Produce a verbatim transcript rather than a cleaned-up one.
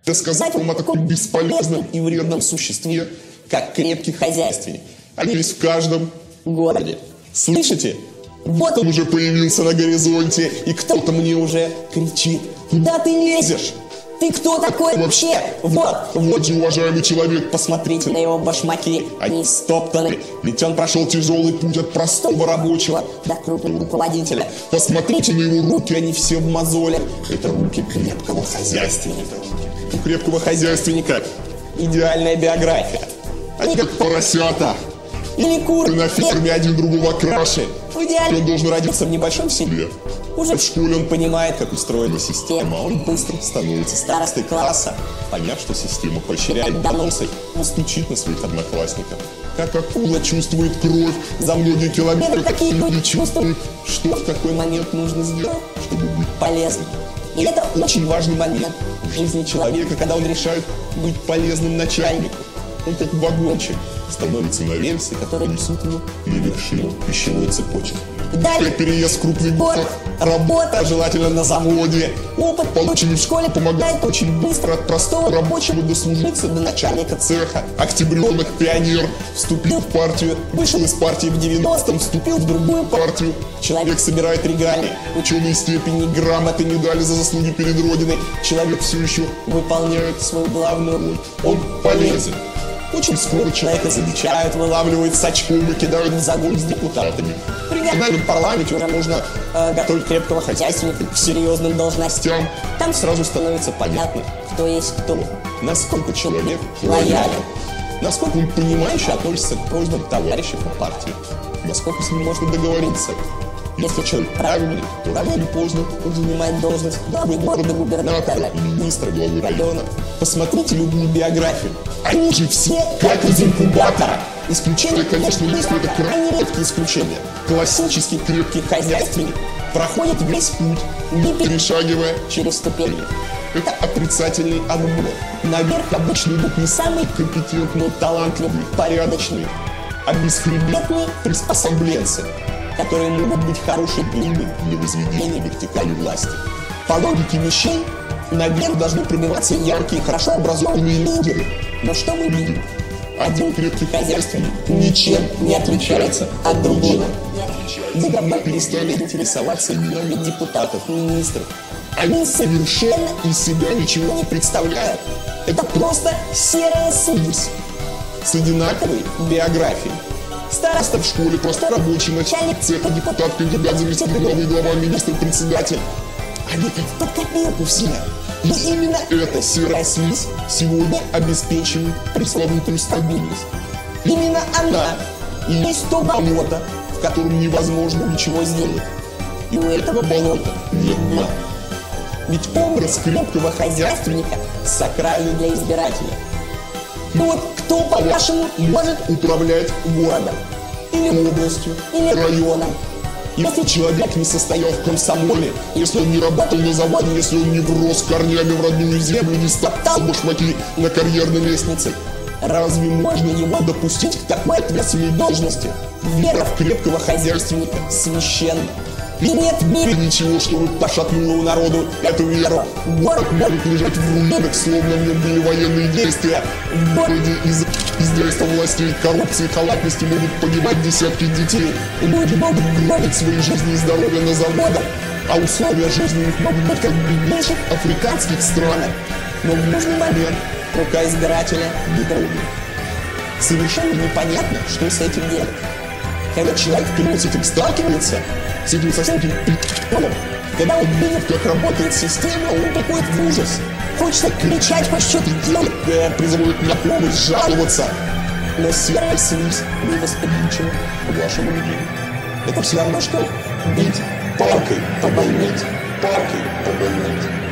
Рассказать вам о таком бесполезном и вредном существе, как крепкий хозяйственник. Они есть в каждом городе. Слышите? Вот он уже появился на горизонте, и кто-то мне уже кричит: куда ты лезешь? Ты кто такой вообще? Вот, вот же, уважаемый человек, посмотрите на его башмаки, они стоптаны. Ведь он прошел тяжелый путь от простого рабочего до крупного руководителя. Посмотрите на его руки, они все в мозолях. Это руки крепкого хозяйственника. У крепкого хозяйственника идеальная биография. Они как поросята. Или куры на ферме один другого краше. В идеале он должен родиться в небольшом селе. Уже в школе он понимает, как устроена система. Он быстро становится старостой класса. Поняв, что система поощряет доносы, он стучит на своих одноклассников. Как акула чувствует кровь за многие километры, такие люди чувствуют, что в какой момент нужно сделать, чтобы быть полезным. И это очень важный момент в жизни человека, когда он решает быть полезным начальнику. Он как вагончик становится на рельсы, которые несут его на вершину пищевой цепочки. Далее переезд в крупный город, работа, желательно на заводе. Опыт, полученный в школе, помогает очень быстро от простого рабочего дослужиться до начальника цеха. Октябренок, пионер, вступил в партию, вышел из партии в девяностом, вступил в другую партию. Человек собирает регалии, ученые степени, грамоты, медали за заслуги перед Родиной. Человек все еще выполняет свою главную роль. Он полезен. Очень скоро человека замечают, вылавливают с очком и кидают в загон с депутатами. При нормальном парламенте уже нужно э, готовить крепкого хозяйственника к серьезным должностям. Там сразу становится понятно, кто есть кто, насколько человек лоялен, насколько он понимающе относится к просьбам товарищей по партии, насколько с ним можно договориться. Если человек правильный, то рано или поздно он занимает должность главы города, губернатора, министра, главы района. Посмотрите любую биографию. Они же все как из инкубатора. Исключения, конечно, есть, но это крайне редкие исключения. Классический крепкий хозяйственник проходит весь путь, не перешагивая через ступени. Это отрицательный отбор. Наверх обычно идут не самые компетентные, талантливые, порядочные, а бесхребетные приспособленцы, которые могут быть хорошей глыбой для возведения вертикали власти. По логике вещей, наверх должны пробиваться яркие, хорошо образованные лидеры. Но что мы видим? Один крепкий хозяйственник ничем не отличается от другого. Мы давно перестали интересоваться именами депутатов, министров. Они совершенно из себя ничего не представляют. Это просто серая слизь с одинаковой биографией. Староста в школе, просто рабочий, начальник цеха, депутат, кандидат, заместитель главы, глава, министр, председатель. Они как под копейку все. И именно эта серая слизь сегодня обеспечивает пресловутую стабильность. Именно она и есть то болото, в котором невозможно ничего сделать. И у этого болота нет дна. Ведь образ крепкого хозяйственника сакральный для избирателя. Ну вот кто, по-вашему, может управлять городом? Или областью, или районом? Если человек не состоял в комсомоле, если он не работал на заводе, если он не врос корнями в родную землю, не стоптал башмаки на карьерной лестнице, разве можно его допустить к такой ответственной должности? Вера в крепкого хозяйственника священна. И нет в мире ничего, чтобы пошатнуло у народу эту веру. Город может лежать в руинах, словно в нем были военные действия. В городе из-за бездействия властей, коррупции, халатности могут погибать десятки детей. И люди могут гробить свои жизни и здоровье на заводах, а условия жизни их могут быть как в беднейших африканских странах. Но в нужный момент рука избирателя не дрогнет. Совершенно непонятно, что с этим делать. Когда человек впервые с этим сталкивается, с этим совсем пи***ом, когда он видит, как работает система, он приходит в ужас. Хочется кричать, хоть что-то делать, призывают на помощь, жаловаться. Но серая слизь не восприимчива к вашему мнению. Это все равно, что бить палкой по больнице, палкой по больнице.